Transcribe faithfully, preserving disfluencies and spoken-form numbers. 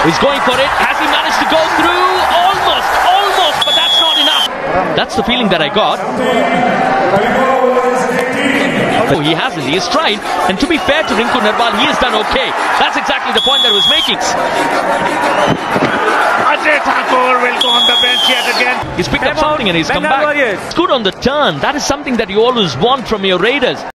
He's going for it. Has he managed to go through? Almost, almost, but that's not enough. That's the feeling that I got. Oh, he hasn't. He has tried. And to be fair to Rinku Nerwal, he has done okay. That's exactly the point that I was making. Ajay Thakur will go on the bench yet again. He's picked up something and he's come back. It's good on the turn. That is something that you always want from your Raiders.